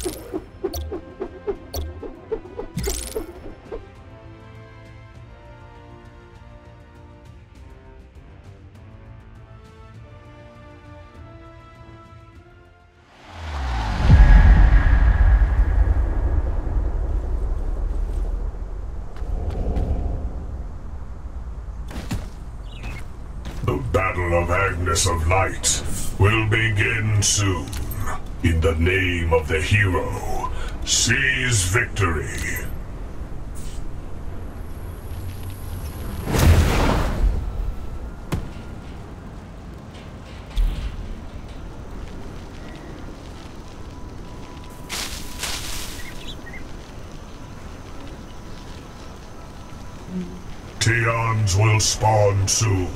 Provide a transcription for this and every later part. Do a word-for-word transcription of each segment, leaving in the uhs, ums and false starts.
The Battle of Agnes of Light will begin soon. In the name of the hero, seize victory. Tions will spawn soon.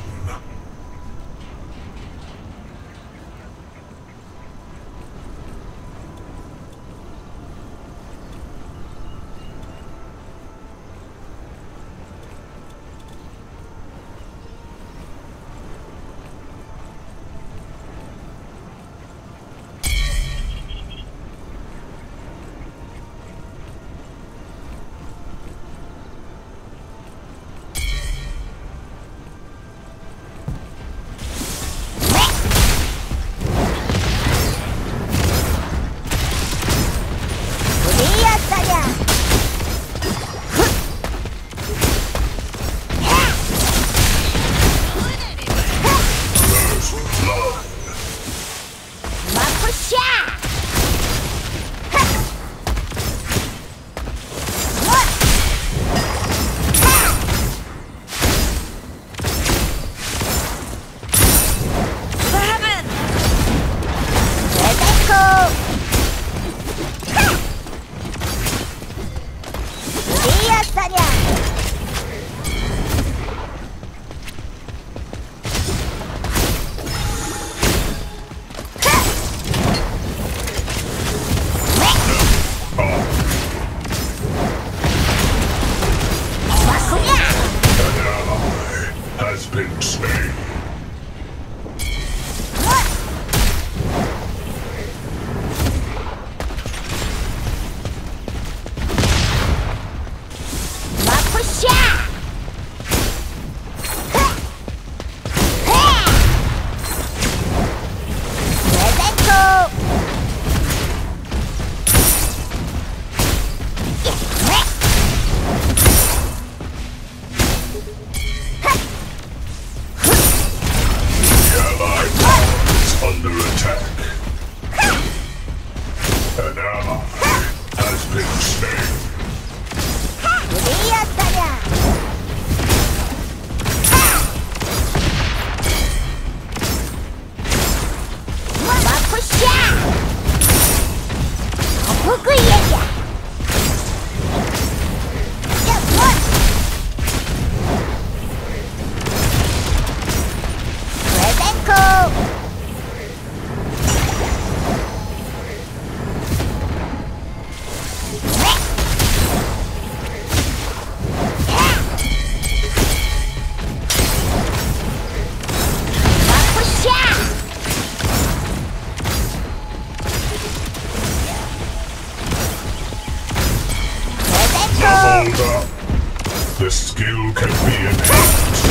The skill can be enhanced.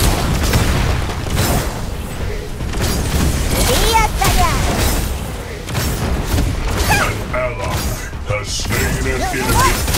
An ally has slain an enemy.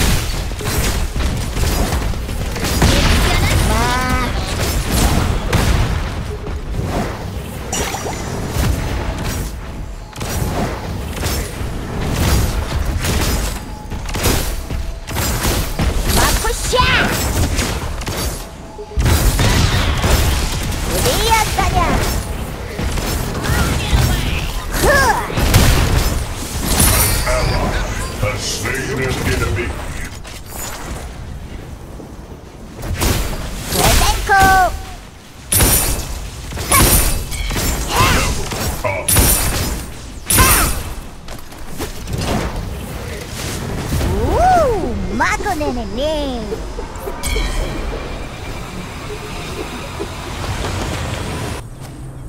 Maco nene.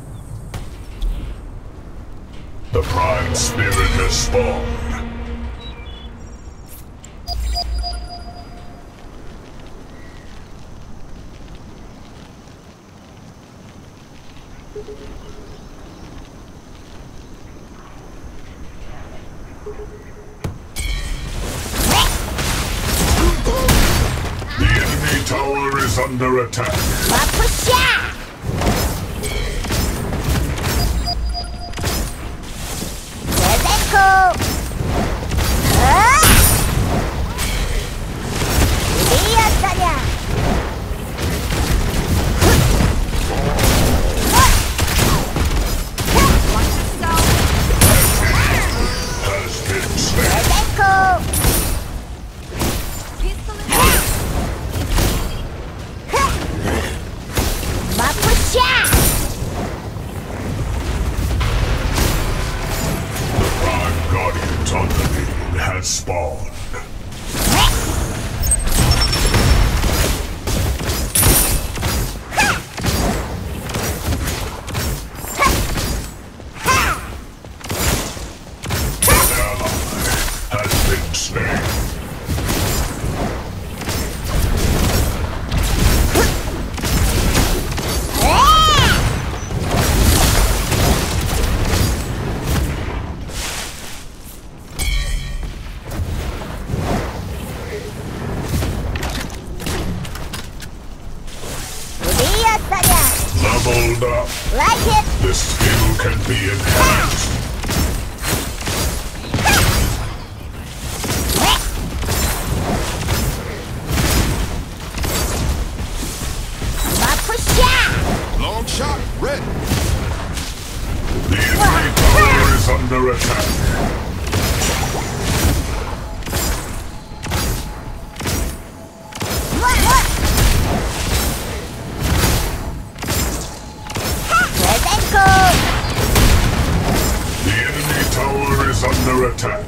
The Prime Spirit has spawned. The enemy tower is under attack. Maco! Has been slain. The Prime Guardians on the field has spawned. Leveled up. Like it! The skill can be enhanced. Long shot, red. The enemy tower is under attack. The enemy tower is under attack.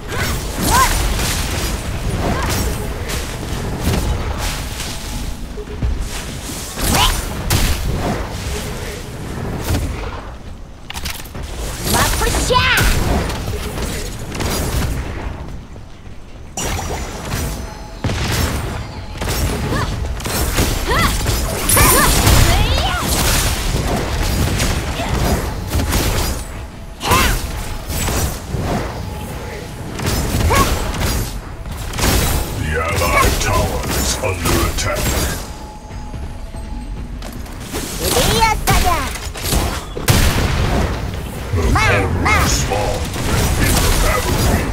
Under attack. The Cobra spawned in the battlefield.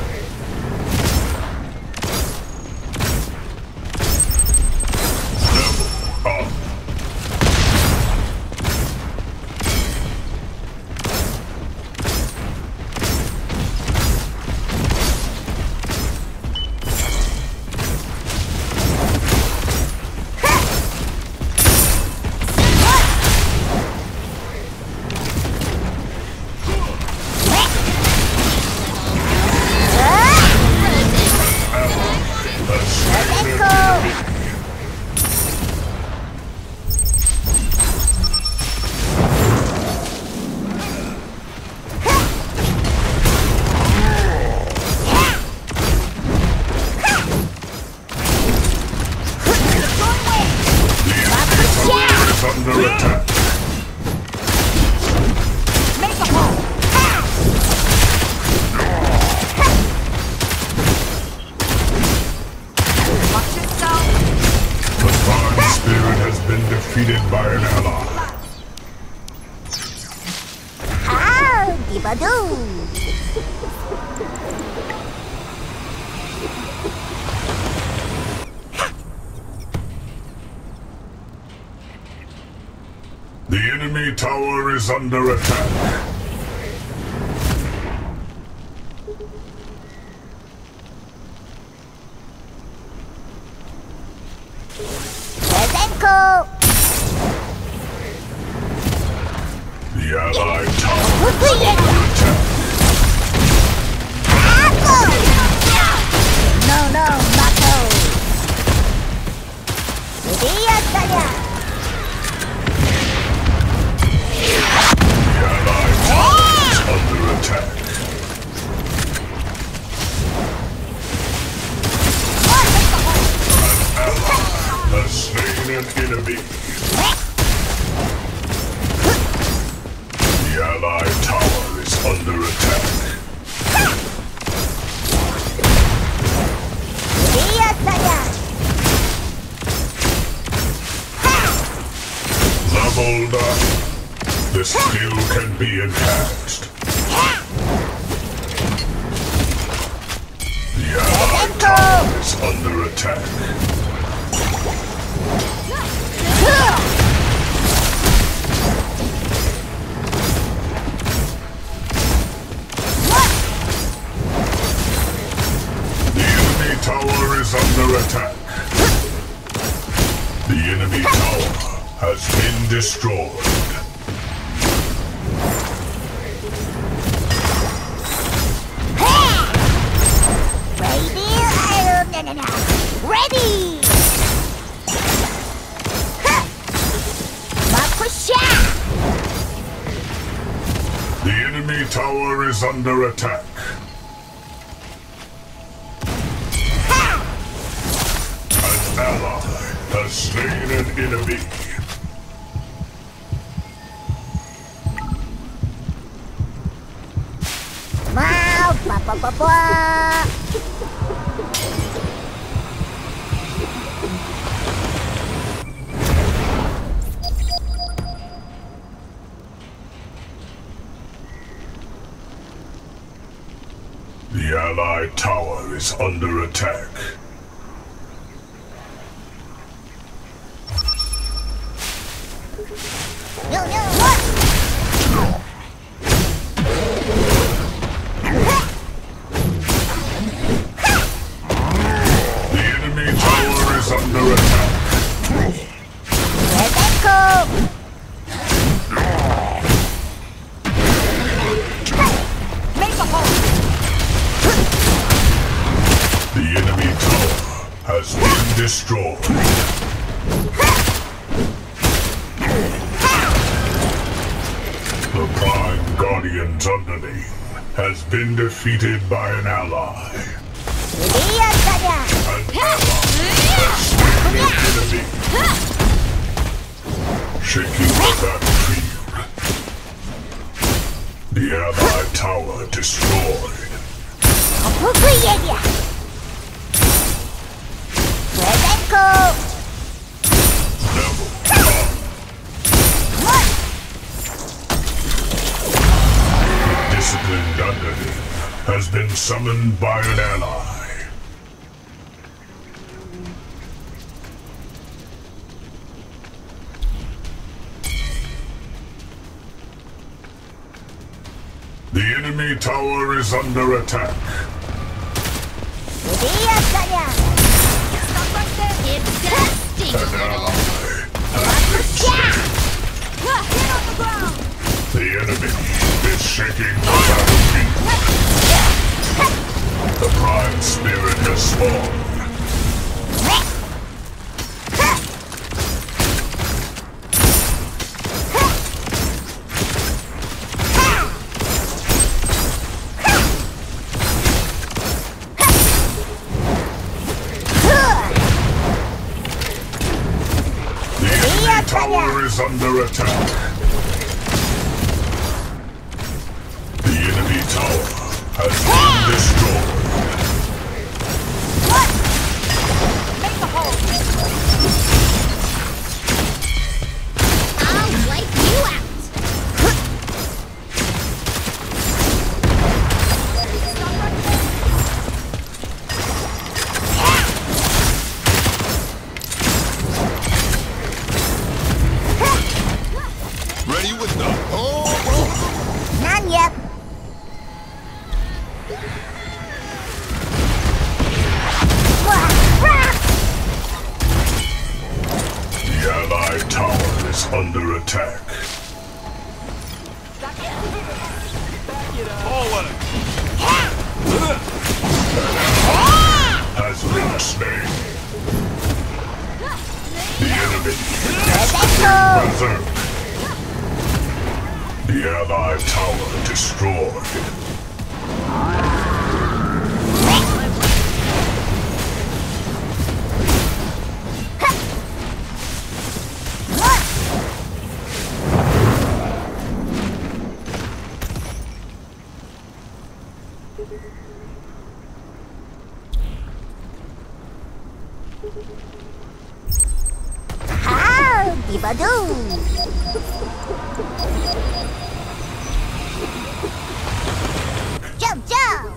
Level up. Under attack. Make a hole! Watch yourself! The Prime Spirit has been defeated by an ally. Ah, dibadoo! The enemy tower is under attack. The allied tower is under attack. No, no, Maco! The allied tower is under attack. An ally has slain an enemy. The allied tower is under attack. Beholder, the skill can be enhanced. The allied tower is under attack. The enemy tower is under attack. The enemy tower has been destroyed. Ready! Maco shot! The enemy tower is under attack. An ally has slain an enemy. Wow! Ba ba ba ba! The allied tower is under attack. No, no, what? The enemy tower is under attack. Rebecca! Make a hole! The enemy tower has been destroyed. The Prime Guardian's underling has been defeated by an ally. An ally has slain an enemy. Shaking the battlefield. The allied tower destroyed. Rebecca! Level one. Disciplined underling has been summoned by an ally. The enemy tower is under attack. Stop right there! It's dusty! An ally has been slain. Get on the ground! The enemy is shaking the battlefield. The Prime Spirit has spawned. The enemy tower is under attack. The enemy tower has been destroyed. Make a hole! I'll wipe you out! Ready with the whole None yet! The allied tower is under attack. forward. Has been slain. The enemy is berserk. The allied tower destroyed. How Ibadoo! Jump, jump!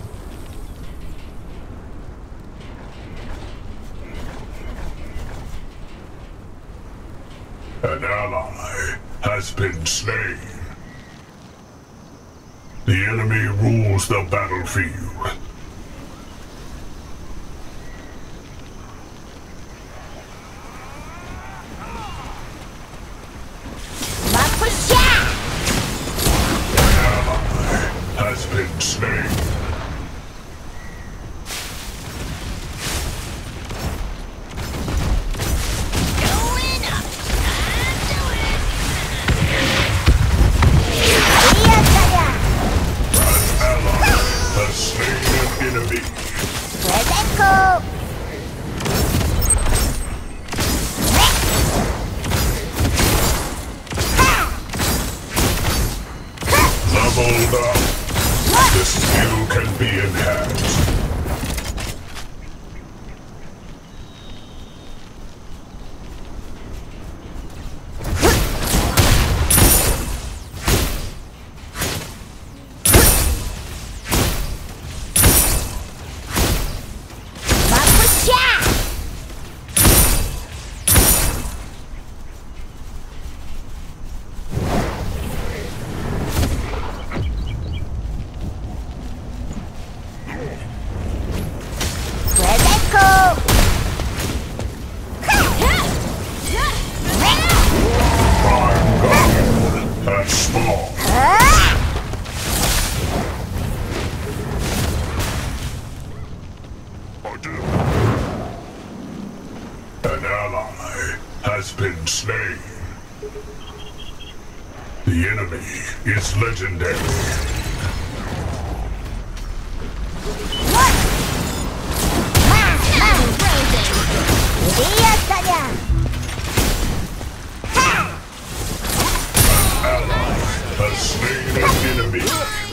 An ally has been slain. The enemy rules the battlefield. Maco shot! An ally has been slain. Going up! Has slain an enemy. Presento! Leveled up. The skill can be enhanced. Maco shot! Presento! Paragon has spawned. Ah! An ally has been slain. The enemy is legendary. Ally has slain an enemy.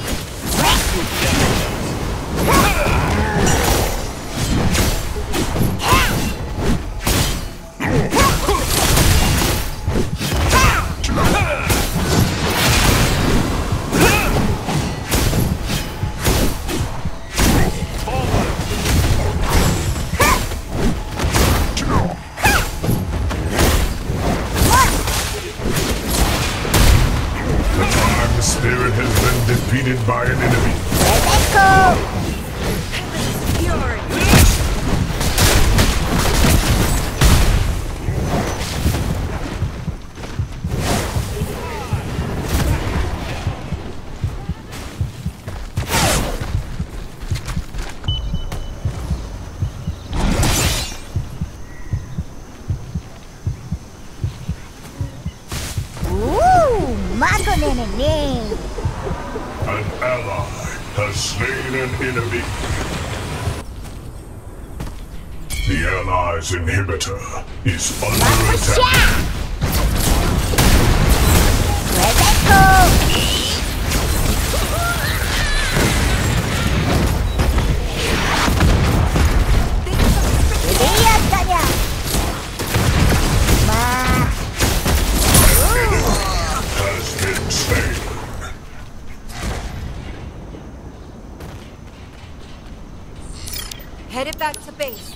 The time spirit has been defeated by an enemy. Ooh, Maco nene. An ally has slain an enemy. The ally's inhibitor is under Maco attack. shot! Presento! Ma. Has been slain. Headed back to base.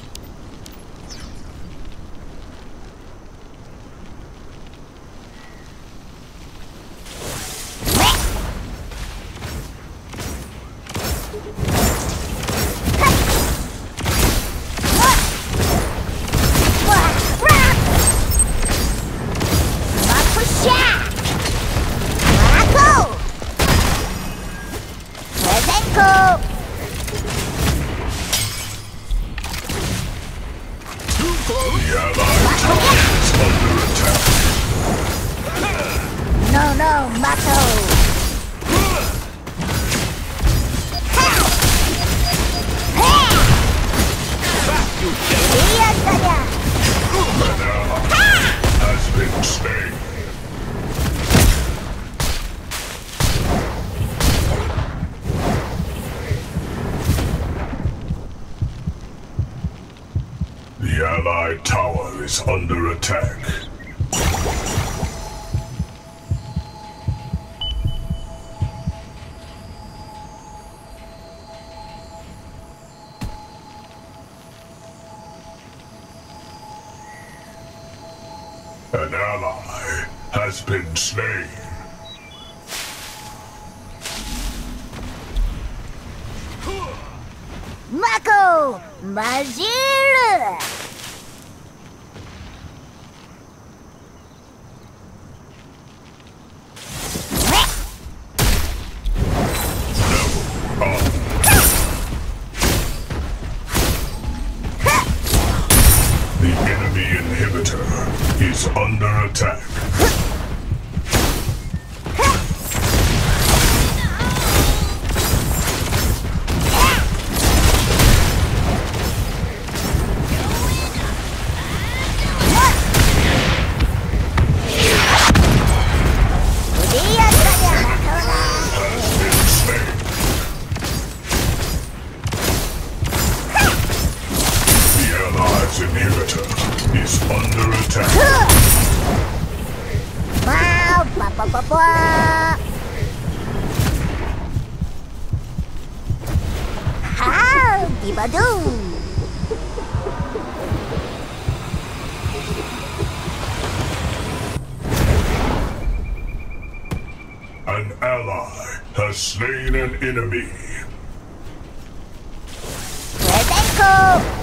Maco shot! Maco! Presento! The allied tower is under attack. No, no, Maco! An ally has been slain. The allied tower is under attack. An ally has been slain. Maco! Baziru! The enemy inhibitor is under attack. Inhibitor is under attack. Wow! Ba ba ba ba! How? Dibadoo! An ally has slain an enemy. Redenko!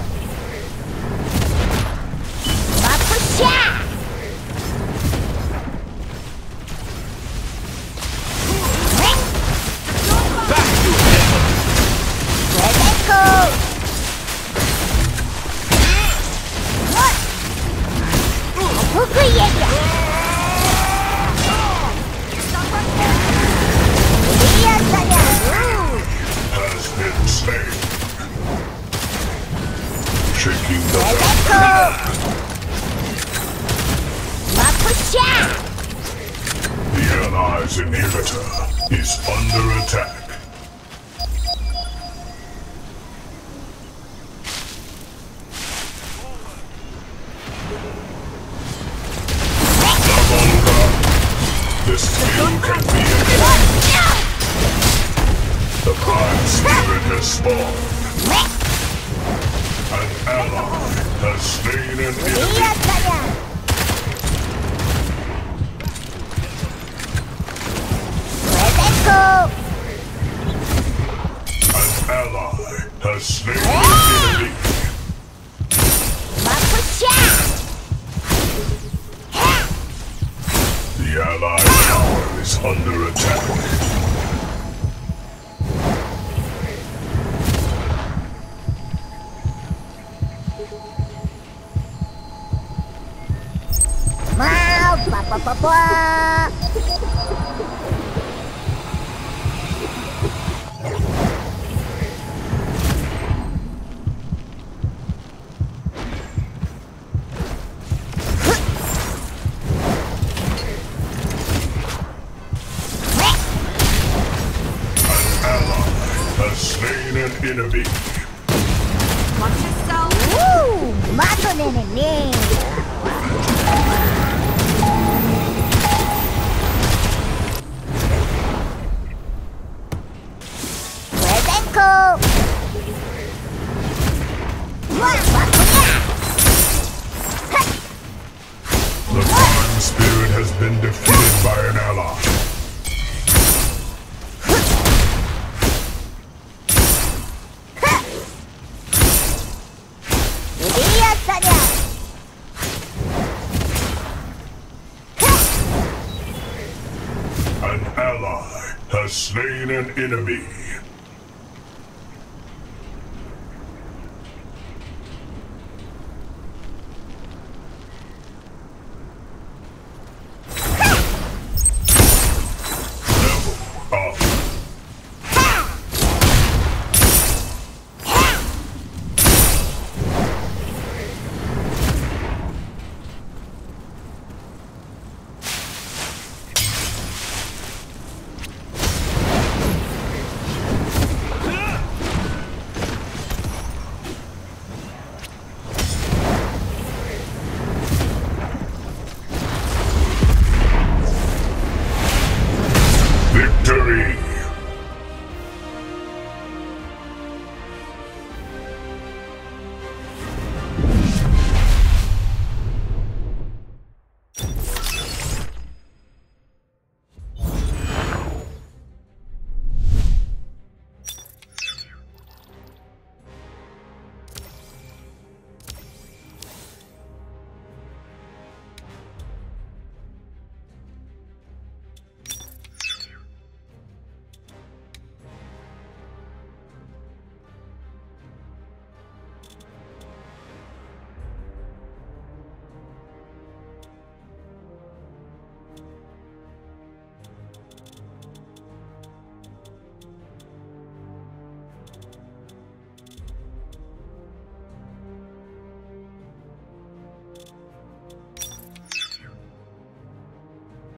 Has been slain. Shaking the The allies' inhibitor is under attack. This skill can be again. The Prime Spirit has spawned. An ally has slain an enemy. An ally has slain an enemy. The allied tower is under attack. Wow! Ba ba ba ba! Has slain an enemy. Watch yourself. Woo! Maco nene! Redenko! The Prime Spirit has been defeated by an ally. An ally has slain an enemy.